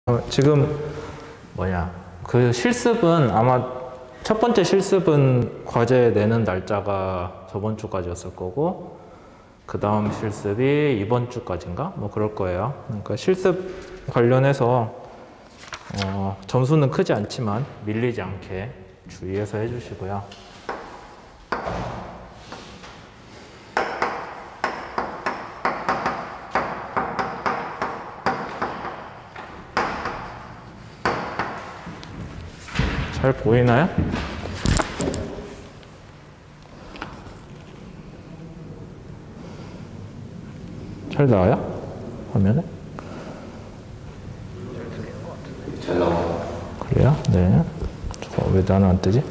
지금 그 실습은 아마 첫 번째 실습은 과제 내는 날짜가 저번 주까지였을 거고, 그 다음 실습이 이번 주까지인가? 뭐 그럴 거예요. 그러니까 실습 관련해서 점수는 크지 않지만 밀리지 않게 주의해서 해주시고요. 잘 보이나요? 잘 나와요? 화면에? 잘 나와요. 그래요? 네. 왜 나는 안 뜨지?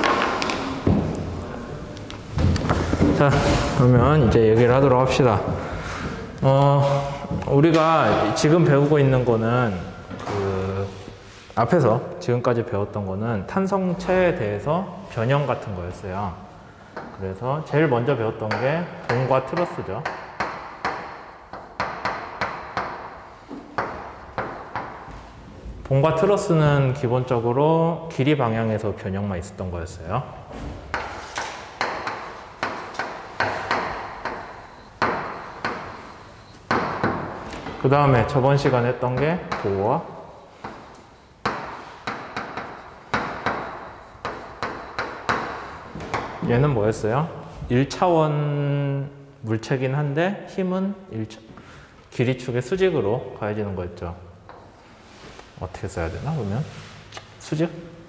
자, 그러면 이제 얘기를 하도록 합시다. 우리가 지금 배우고 있는 거는 앞에서 지금까지 배웠던 거는 탄성체에 대해서 변형 같은 거였어요. 그래서 제일 먼저 배웠던 게 봉과 트러스죠. 봉과 트러스는 기본적으로 길이 방향에서 변형만 있었던 거였어요. 그 다음에 저번 시간에 했던 게 보와 얘는 뭐였어요? 1차원 물체긴 한데 힘은 길이축의 수직으로 가해지는 거였죠. 어떻게 써야 되나 그러면? 수직?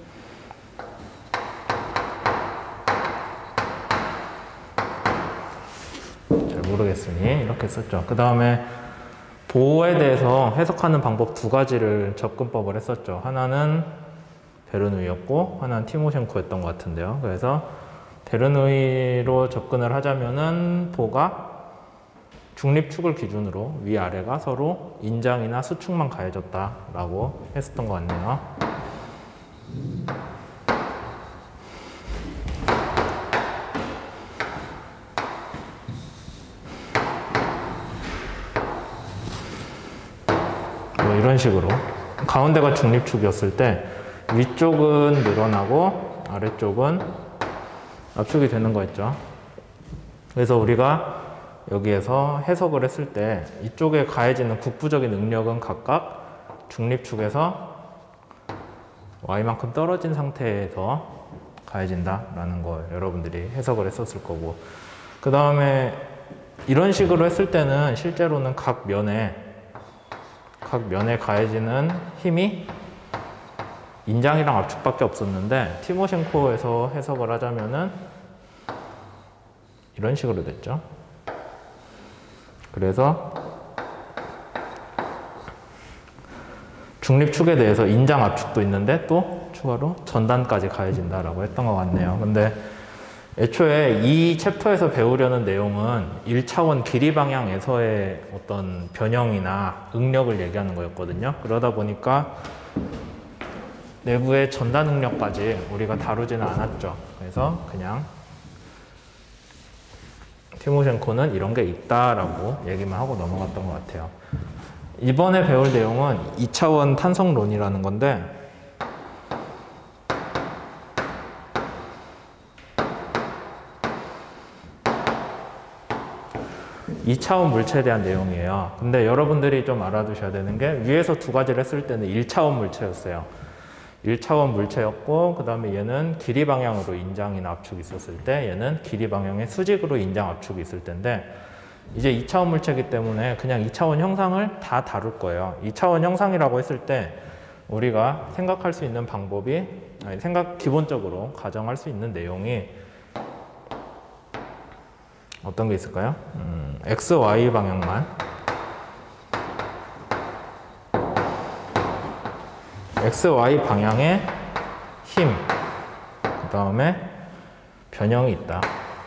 잘 모르겠으니 이렇게 썼죠. 그 다음에 보호에 대해서 해석하는 방법 두 가지를 접근법을 했었죠. 하나는 베르누이였고 하나는 티모셴코였던 것 같은데요. 그래서 베르누이로 접근을 하자면은 보가 중립축을 기준으로 위아래가 서로 인장이나 수축만 가해졌다라고 했었던 것 같네요. 뭐 이런 식으로 가운데가 중립축이었을 때 위쪽은 늘어나고 아래쪽은 압축이 되는 거였죠. 그래서 우리가 여기에서 해석을 했을 때 이쪽에 가해지는 국부적인 응력은 각각 중립축에서 y만큼 떨어진 상태에서 가해진다라는 걸 여러분들이 해석을 했었을 거고, 그 다음에 이런 식으로 했을 때는 실제로는 각 면에 가해지는 힘이 인장이랑 압축밖에 없었는데 티모셴코에서 해석을 하자면은 이런 식으로 됐죠. 그래서 중립축에 대해서 인장 압축도 있는데 또 추가로 전단까지 가해진다라고 했던 것 같네요. 근데 애초에 이 챕터에서 배우려는 내용은 1차원 길이 방향에서의 어떤 변형이나 응력을 얘기하는 거였거든요. 그러다 보니까 내부의 전단 응력까지 우리가 다루지는 않았죠. 그래서 그냥 티모셴코는 이런 게 있다라고 얘기만 하고 넘어갔던 것 같아요. 이번에 배울 내용은 2차원 탄성론이라는 건데, 2차원 물체에 대한 내용이에요. 근데 여러분들이 좀 알아두셔야 되는 게 위에서 두 가지를 했을 때는 1차원 물체였어요. 1차원 물체였고, 그 다음에 얘는 길이 방향으로 인장이나 압축이 있었을 때, 얘는 길이 방향의 수직으로 인장 압축이 있을 텐데, 이제 2차원 물체이기 때문에 그냥 2차원 형상을 다 다룰 거예요. 2차원 형상이라고 했을 때 우리가 생각할 수 있는 방법이, 기본적으로 가정할 수 있는 내용이 어떤 게 있을까요? x, y 방향만, x, y 방향의 힘, 그 다음에 변형이 있다.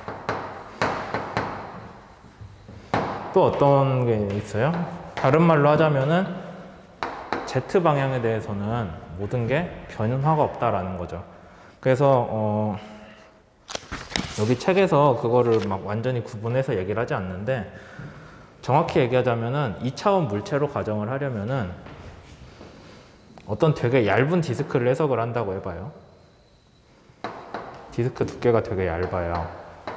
또 어떤 게 있어요? 다른 말로 하자면은 z 방향에 대해서는 모든 게 변화가 없다라는 거죠. 그래서 여기 책에서 그거를 막 완전히 구분해서 얘기를 하지 않는데, 정확히 얘기하자면은 2차원 물체로 가정을 하려면은 어떤 되게 얇은 디스크를 해석을 한다고 해봐요. 디스크 두께가 되게 얇아요.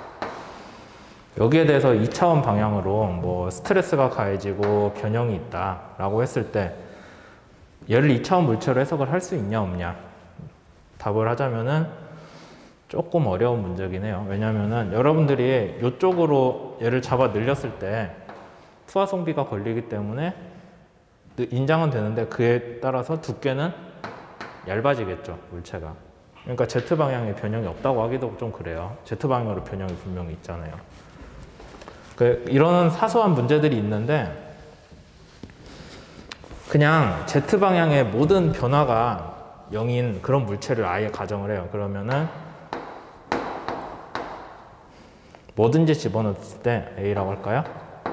여기에 대해서 2차원 방향으로 뭐 스트레스가 가해지고 변형이 있다라고 했을 때 얘를 2차원 물체로 해석을 할 수 있냐 없냐? 답을 하자면은 조금 어려운 문제긴 해요. 왜냐면은 여러분들이 이쪽으로 얘를 잡아 늘렸을 때 투하성비가 걸리기 때문에 인장은 되는데 그에 따라서 두께는 얇아지겠죠, 물체가. 그러니까 Z방향에 변형이 없다고 하기도 좀 그래요. Z방향으로 변형이 분명히 있잖아요. 이런 사소한 문제들이 있는데 그냥 Z방향의 모든 변화가 0인 그런 물체를 아예 가정을 해요. 그러면은 뭐든지 집어넣었을 때 A라고 할까요?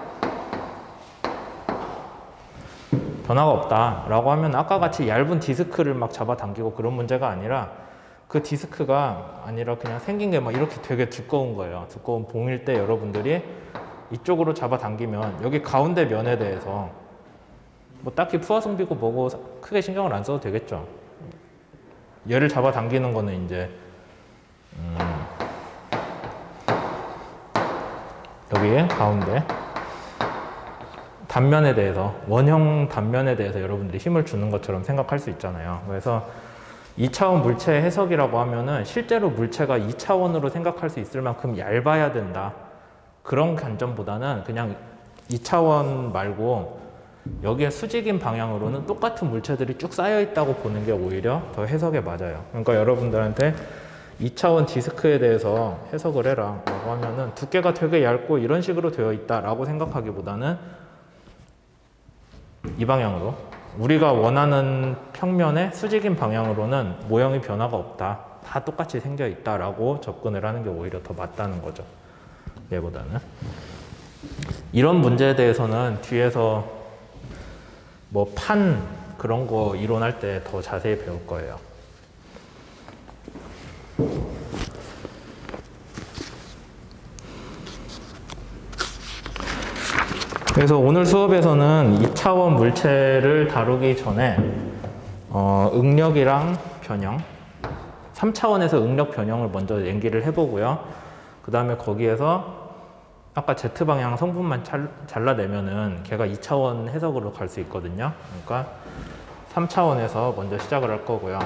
변화가 없다라고 하면 아까 같이 얇은 디스크를 막 잡아당기고 그런 문제가 아니라 그 디스크가 아니라 그냥 생긴 게 막 이렇게 되게 두꺼운 거예요. 두꺼운 봉일 때 여러분들이 이쪽으로 잡아당기면 여기 가운데 면에 대해서 뭐 딱히 푸아성비고 뭐고 크게 신경을 안 써도 되겠죠. 얘를 잡아당기는 거는 이제 여기 가운데 단면에 대해서 원형 단면에 대해서 여러분들이 힘을 주는 것처럼 생각할 수 있잖아요. 그래서 2차원 물체 해석이라고 하면은 실제로 물체가 2차원으로 생각할 수 있을 만큼 얇아야 된다. 그런 관점보다는 그냥 2차원 말고 여기에 수직인 방향으로는 똑같은 물체들이 쭉 쌓여 있다고 보는 게 오히려 더 해석에 맞아요. 그러니까 여러분들한테 2차원 디스크에 대해서 해석을 해라 라고 하면은 두께가 되게 얇고 이런 식으로 되어 있다 라고 생각하기보다는 이 방향으로 우리가 원하는 평면의 수직인 방향으로는 모형의 변화가 없다. 다 똑같이 생겨 있다 라고 접근을 하는 게 오히려 더 맞다는 거죠. 얘보다는. 이런 문제에 대해서는 뒤에서 뭐 판 그런 거 이론할 때 더 자세히 배울 거예요. 그래서 오늘 수업에서는 2차원 물체를 다루기 전에 응력이랑 변형, 3차원에서 응력 변형을 먼저 연기를 해보고요. 그 다음에 거기에서 아까 Z방향 성분만 잘라내면은 걔가 2차원 해석으로 갈 수 있거든요. 그러니까 3차원에서 먼저 시작을 할 거고요.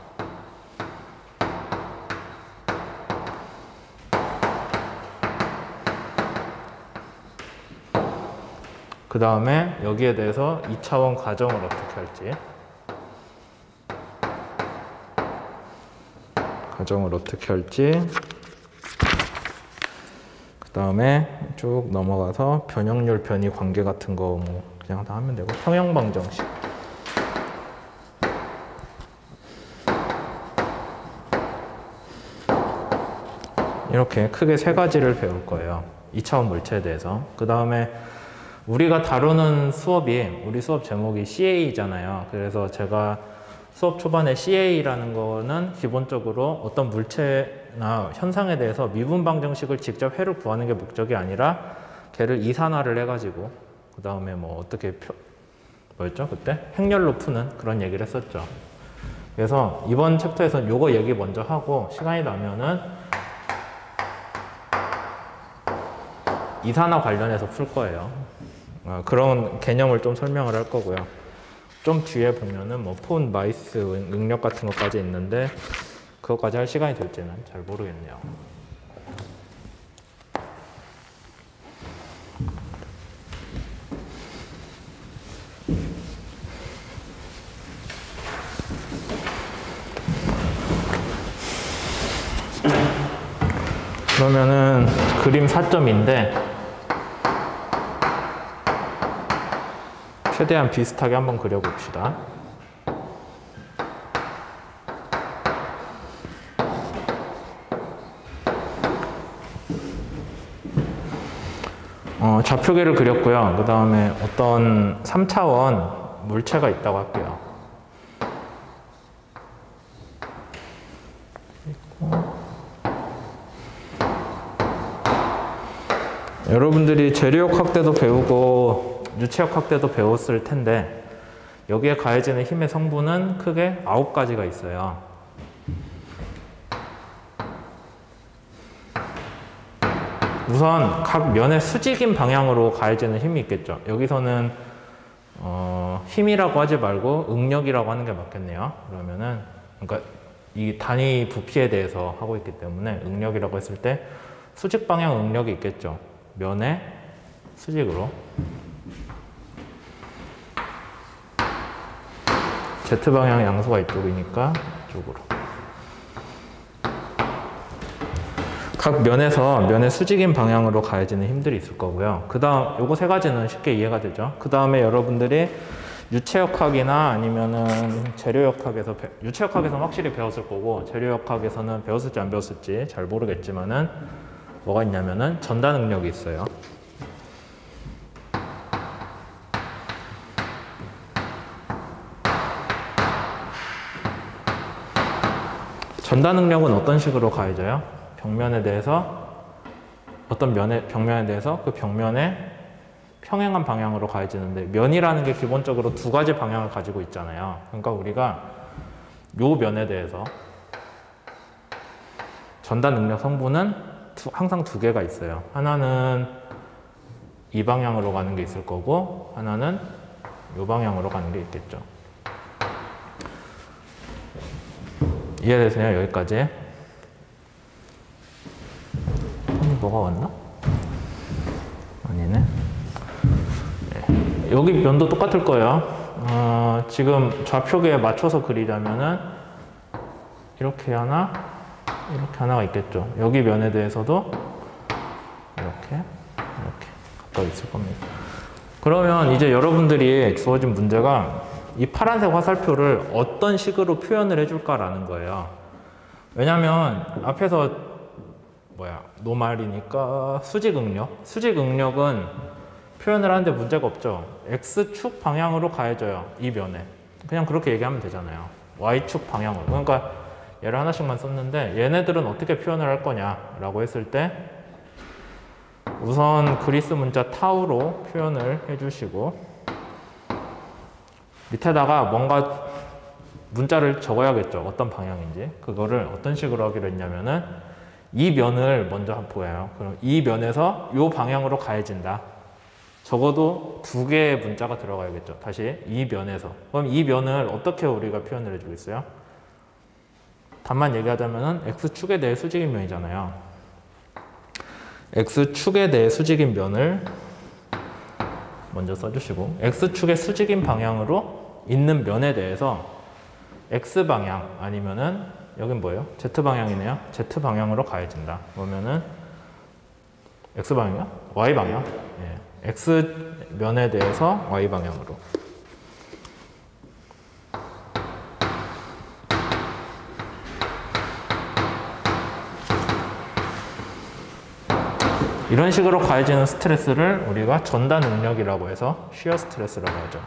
그 다음에 여기에 대해서 2차원 가정을 어떻게 할지 그 다음에 쭉 넘어가서 변형률 변이 관계 같은 거 뭐 그냥 다 하면 되고 평형방정식 이렇게 크게 세 가지를 배울 거예요. 2차원 물체에 대해서. 그 다음에 우리가 다루는 수업이 우리 수업 제목이 CA잖아요. 그래서 제가 수업 초반에 CA라는 거는 기본적으로 어떤 물체나 현상에 대해서 미분 방정식을 직접 해를 구하는 게 목적이 아니라 걔를 이산화를 해가지고 그 다음에 뭐 어떻게 뭐였죠 그때? 행렬로 푸는 그런 얘기를 했었죠. 그래서 이번 챕터에서는 요거 얘기 먼저 하고 시간이 나면은 이산화 관련해서 풀 거예요. 그런 개념을 좀 설명을 할 거고요. 좀 뒤에 보면은 뭐 폰, 마이스, 응력 같은 것까지 있는데 그것까지 할 시간이 될지는 잘 모르겠네요. 그러면은 그림 4점인데 최대한 비슷하게 한번 그려봅시다. 좌표계를 그렸고요. 그 다음에 어떤 3차원 물체가 있다고 할게요. 여러분들이 재료역 확대도 배우고 유체역 확대도 배웠을 텐데 여기에 가해지는 힘의 성분은 크게 9가지가 있어요. 우선 각 면의 수직인 방향으로 가해지는 힘이 있겠죠. 여기서는 힘이라고 하지 말고 응력이라고 하는 게 맞겠네요. 그러면은 그러니까 이 단위 부피에 대해서 하고 있기 때문에 응력이라고 했을 때 수직 방향 응력이 있겠죠. 면의 수직으로. Z방향 양수가 이쪽이니까 이쪽으로. 각 면에서 면의 수직인 방향으로 가해지는 힘들이 있을 거고요. 그 다음 요거 세 가지는 쉽게 이해가 되죠. 그 다음에 여러분들이 유체역학이나 아니면은 재료역학에서 유체역학에서는 확실히 배웠을 거고 재료역학에서는 배웠을지 안 배웠을지 잘 모르겠지만은 뭐가 있냐면은 전단 응력이 있어요. 전단 응력은 어떤 식으로 가해져요? 벽면에 대해서 어떤 벽면에 대해서 그 벽면에 평행한 방향으로 가해지는데 면이라는 게 기본적으로 두 가지 방향을 가지고 있잖아요. 그러니까 우리가 요 면에 대해서 전단 능력 성분은 항상 두 개가 있어요. 하나는 이 방향으로 가는 게 있을 거고 하나는 요 방향으로 가는 게 있겠죠. 이해되세요? 여기까지. 뭐가 왔나? 아니네. 네. 여기 면도 똑같을 거예요. 지금 좌표계에 맞춰서 그리자면은 이렇게 하나가 있겠죠. 여기 면에 대해서도 이렇게 가까이 있을 겁니다. 그러면 이제 여러분들이 주어진 문제가 이 파란색 화살표를 어떤 식으로 표현을 해줄까라는 거예요. 왜냐면 앞에서 노말이니까 수직응력은 표현을 하는데 문제가 없죠. X축 방향으로 가해져요. 이 면에. 그냥 그렇게 얘기하면 되잖아요. Y축 방향으로. 그러니까 얘를 하나씩만 썼는데 얘네들은 어떻게 표현을 할 거냐라고 했을 때 우선 그리스 문자 타우로 표현을 해주시고 밑에다가 뭔가 문자를 적어야겠죠. 어떤 방향인지. 그거를 어떤 식으로 하기로 했냐면은 이 면을 먼저 보여요. 그럼 이 면에서 이 방향으로 가해진다. 적어도 두 개의 문자가 들어가야겠죠. 다시 이 면에서. 그럼 이 면을 어떻게 우리가 표현을 해주고 있어요? 답만 얘기하자면은 X축에 대해 수직인 면이잖아요. X축에 대해 수직인 면을 먼저 써주시고 X축의 수직인 방향으로 있는 면에 대해서 X방향 아니면은 여긴 뭐예요? Z방향이네요. Z방향으로 가해진다. 그러면은 X방향이요? Y방향? 예. X면에 대해서 Y방향으로. 이런 식으로 가해지는 스트레스를 우리가 전단 응력이라고 해서 시어 스트레스라고 하죠.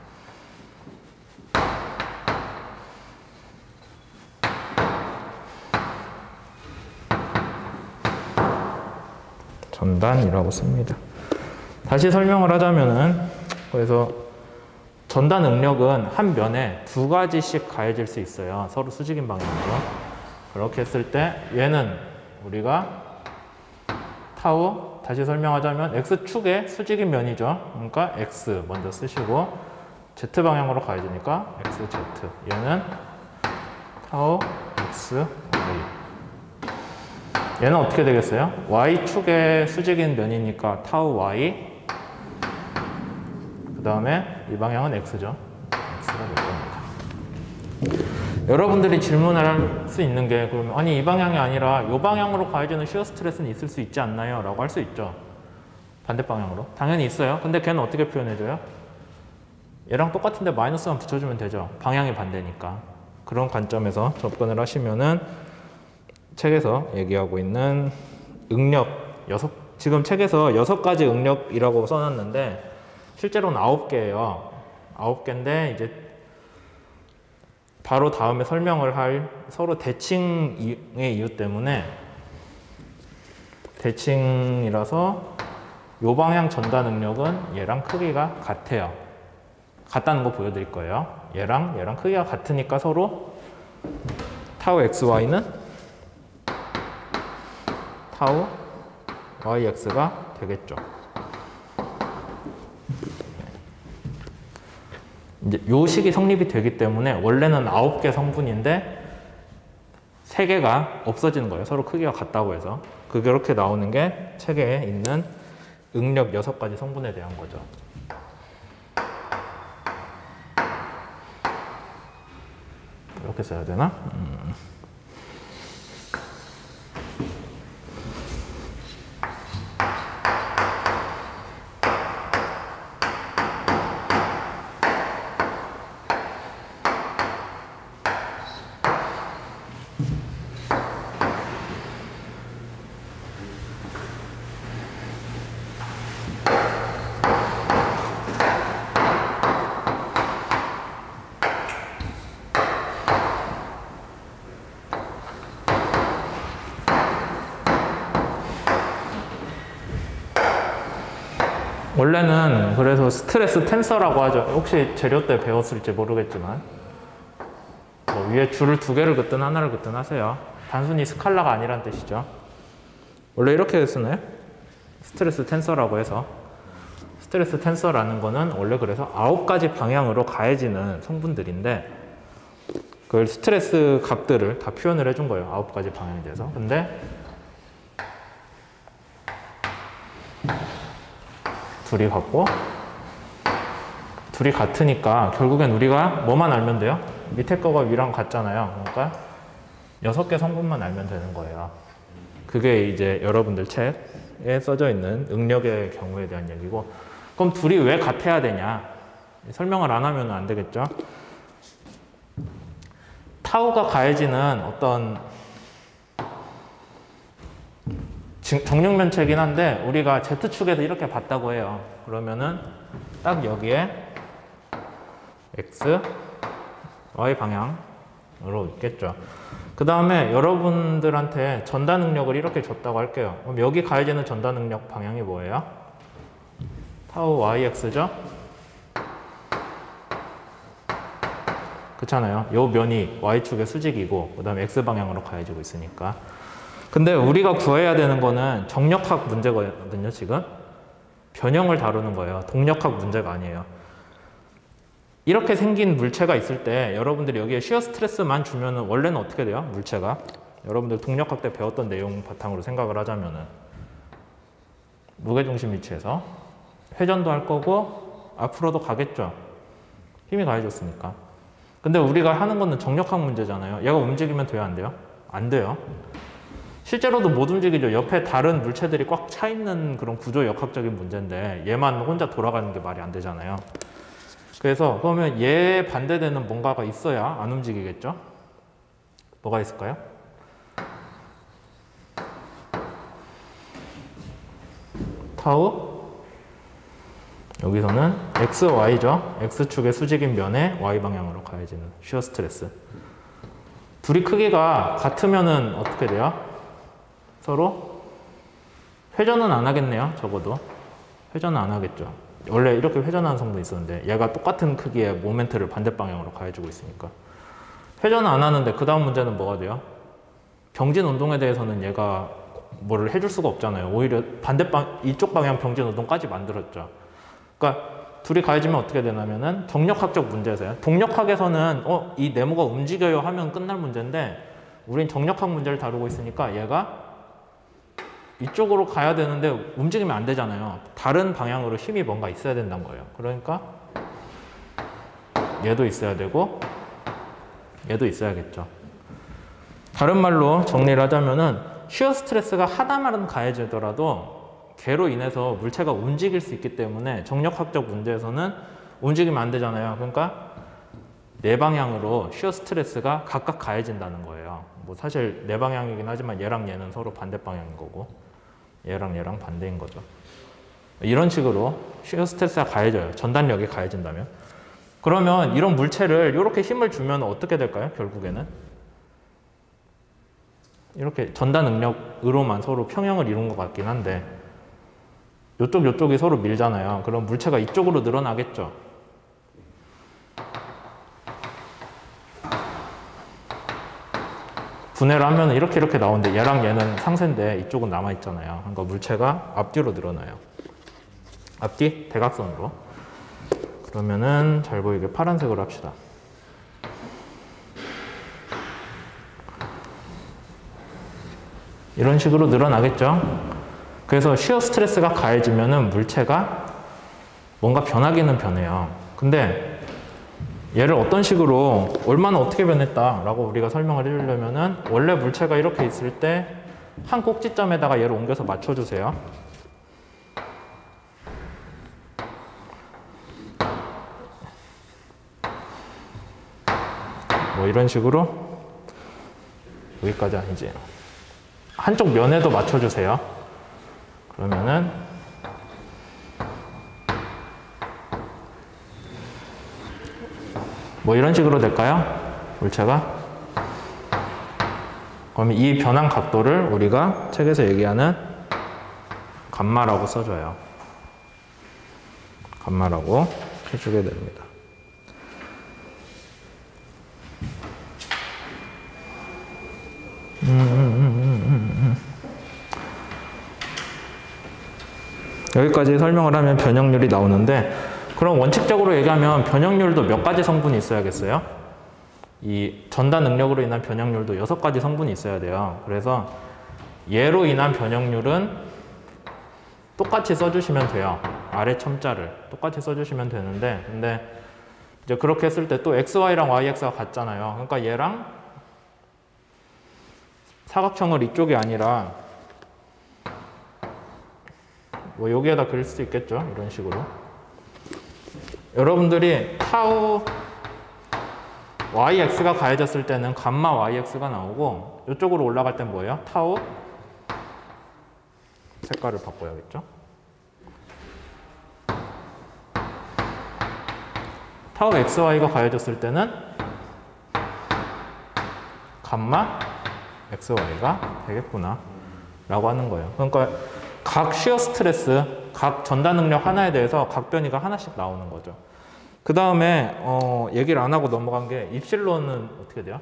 전단이라고 씁니다. 다시 설명을 하자면은 그래서 전단 응력은 한 면에 두 가지씩 가해질 수 있어요. 서로 수직인 방향으로. 그렇게 했을 때 얘는 우리가 타우 다시 설명하자면 X축의 수직인 면이죠. 그러니까 X 먼저 쓰시고 Z 방향으로 가해지니까 XZ. 얘는 타우 X Y. 얘는 어떻게 되겠어요? Y축의 수직인 면이니까 타우 Y. 그 다음에 이 방향은 X죠. X가 될 겁니다. 여러분들이 질문을 할 수 있는 게 그러면 아니 이 방향이 아니라 이 방향으로 가해지는 시어 스트레스는 있을 수 있지 않나요? 라고 할 수 있죠. 반대 방향으로. 당연히 있어요. 근데 걔는 어떻게 표현해줘요? 얘랑 똑같은데 마이너스만 붙여주면 되죠. 방향이 반대니까. 그런 관점에서 접근을 하시면은 책에서 얘기하고 있는 응력 지금 책에서 6가지 응력이라고 써놨는데 실제로는 9개예요. 9개인데 이제 바로 다음에 설명을 할 서로 대칭의 이유 때문에 대칭이라서 요 방향 전단 응력은 얘랑 크기가 같아요. 같다는 거 보여드릴 거예요. 얘랑 크기가 같으니까 서로 타우 xy는 타우 yx가 되겠죠. 이제 요 식이 성립이 되기 때문에 원래는 9개 성분인데 3개가 없어지는 거예요. 서로 크기가 같다고 해서. 그렇게 나오는 게 책에 있는 응력 6가지 성분에 대한 거죠. 이렇게 써야 되나? 원래는 그래서 스트레스 텐서라고 하죠. 혹시 재료 때 배웠을지 모르겠지만 뭐 위에 줄을 2개를 긋든 하나를 긋든 하세요. 단순히 스칼라가 아니란 뜻이죠. 원래 이렇게 쓰나요? 스트레스 텐서라고 해서 스트레스 텐서라는 거는 원래 그래서 9가지 방향으로 가해지는 성분들인데 그걸 스트레스 값들을 다 표현을 해준 거예요. 9가지 방향에 대해서. 근데 둘이 같고 둘이 같으니까 결국엔 우리가 뭐만 알면 돼요? 밑에 거가 위랑 같잖아요. 그러니까 6개 성분만 알면 되는 거예요. 그게 이제 여러분들 책에 써져 있는 응력의 경우에 대한 얘기고, 그럼 둘이 왜 같아야 되냐? 설명을 안 하면 안 되겠죠? 타우가 가해지는 어떤 정육면체이긴 한데 우리가 Z축에서 이렇게 봤다고 해요. 그러면은 딱 여기에 X, Y 방향으로 있겠죠. 그 다음에 여러분들한테 전단 응력을 이렇게 줬다고 할게요. 그럼 여기 가해지는 전단 응력 방향이 뭐예요? 타우 YX죠? 그렇잖아요. 이 면이 Y축의 수직이고 그 다음에 X 방향으로 가해지고 있으니까. 근데 우리가 구해야 되는 거는 정력학 문제거든요, 지금. 변형을 다루는 거예요. 동력학 문제가 아니에요. 이렇게 생긴 물체가 있을 때 여러분들이 여기에 시어 스트레스만 주면은 원래는 어떻게 돼요? 물체가. 여러분들 동력학 때 배웠던 내용 바탕으로 생각을 하자면은 무게중심 위치에서 회전도 할 거고 앞으로도 가겠죠. 힘이 가해졌으니까. 근데 우리가 하는 거는 정력학 문제잖아요. 얘가 움직이면 돼요, 안 돼요? 안 돼요. 실제로도 못 움직이죠. 옆에 다른 물체들이 꽉 차 있는 그런 구조 역학적인 문제인데 얘만 혼자 돌아가는 게 말이 안 되잖아요. 그래서 그러면 얘에 반대되는 뭔가가 있어야 안 움직이겠죠? 뭐가 있을까요? 타우 여기서는 x, y죠. x축의 수직인 면에 y 방향으로 가해지는 시어 스트레스. 둘이 크기가 같으면은 어떻게 돼요? 서로 회전은 안 하겠네요. 적어도 회전은 안 하겠죠. 원래 이렇게 회전하는 성분이 있었는데 얘가 똑같은 크기의 모멘트를 반대 방향으로 가해주고 있으니까 회전은 안 하는데 그 다음 문제는 뭐가 돼요? 병진 운동에 대해서는 얘가 뭐를 해줄 수가 없잖아요. 오히려 이쪽 방향 병진 운동까지 만들었죠. 그러니까 둘이 가해지면 어떻게 되냐면은 정력학적 문제에서요. 동력학에서는 이 네모가 움직여요 하면 끝날 문제인데 우린 정력학 문제를 다루고 있으니까 얘가 이쪽으로 가야 되는데 움직이면 안 되잖아요. 다른 방향으로 힘이 뭔가 있어야 된다는 거예요. 그러니까 얘도 있어야 되고 얘도 있어야겠죠. 다른 말로 정리를 하자면은 시어 스트레스가 하나만 가해지더라도 걔로 인해서 물체가 움직일 수 있기 때문에 정력학적 문제에서는 움직이면 안 되잖아요. 그러니까 네 방향으로 시어 스트레스가 각각 가해진다는 거예요. 뭐 사실 네 방향이긴 하지만 얘랑 얘는 서로 반대 방향인 거고 얘랑 얘랑 반대인 거죠. 이런 식으로 시어 스트레스가 가해져요. 전단력이 가해진다면. 그러면 이런 물체를 이렇게 힘을 주면 어떻게 될까요? 결국에는 이렇게 전단 응력으로만 서로 평형을 이룬 것 같긴 한데 요쪽이 서로 밀잖아요. 그럼 물체가 이쪽으로 늘어나겠죠. 분해를 하면 이렇게 나오는데 얘랑 얘는 상세인데 이쪽은 남아있잖아요. 그러니까 물체가 앞뒤로 늘어나요. 앞뒤 대각선으로. 그러면은 잘 보이게 파란색으로 합시다. 이런 식으로 늘어나겠죠. 그래서 시어 스트레스가 가해지면은 물체가 뭔가 변하기는 변해요. 근데 얘를 어떤 식으로 얼마나 어떻게 변했다라고 우리가 설명을 해주려면은 원래 물체가 이렇게 있을 때 한 꼭지점에다가 얘를 옮겨서 맞춰주세요. 뭐 이런 식으로 여기까지 아니지. 한쪽 면에도 맞춰주세요. 그러면은 뭐 이런 식으로 될까요? 물체가? 그러면 이 변한 각도를 우리가 책에서 얘기하는 감마라고 써줘요. 감마라고 해주게 됩니다. 여기까지 설명을 하면 변형률이 나오는데, 그럼 원칙적으로 얘기하면 변형률도 몇 가지 성분이 있어야겠어요? 이 전달 능력으로 인한 변형률도 6가지 성분이 있어야 돼요. 그래서 얘로 인한 변형률은 똑같이 써주시면 돼요. 아래 첨자를 똑같이 써주시면 되는데, 근데 이제 그렇게 했을 때 또 XY랑 YX가 같잖아요. 그러니까 얘랑 사각형을 이쪽이 아니라 뭐 여기에다 그릴 수도 있겠죠. 이런 식으로. 여러분들이 타우 YX가 가해졌을 때는 감마 YX가 나오고, 이쪽으로 올라갈 땐 뭐예요? 타우 색깔을 바꿔야겠죠. 타우 XY가 가해졌을 때는 감마 XY가 되겠구나 라고 하는 거예요. 그러니까 각 시어 스트레스, 각 전달 능력 하나에 대해서 각 변이가 하나씩 나오는 거죠. 그 다음에 얘기를 안 하고 넘어간 게 입실론은 어떻게 돼요?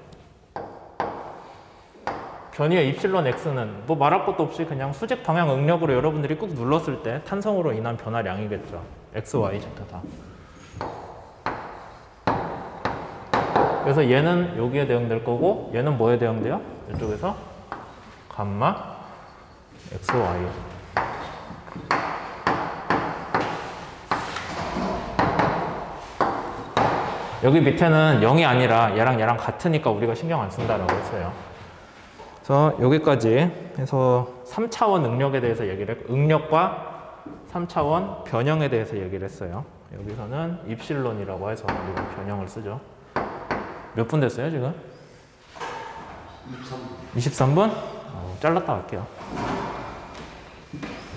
변이의 입실론 X는 뭐 말할 것도 없이 그냥 수직 방향 응력으로 여러분들이 꾹 눌렀을 때 탄성으로 인한 변화량이겠죠. X, Y, Z 다. 그래서 얘는 여기에 대응될 거고, 얘는 뭐에 대응돼요? 이쪽에서 감마 X, Y. 여기 밑에는 0이 아니라 얘랑 같으니까 우리가 신경 안 쓴다라고 했어요. 그래서 여기까지 해서 3차원 응력에 대해서 얘기를 했고, 응력과 3차원 변형에 대해서 얘기를 했어요. 여기서는 입실론이라고 해서 우리가 변형을 쓰죠. 몇 분 됐어요, 지금? 23분. 23분? 잘랐다 갈게요.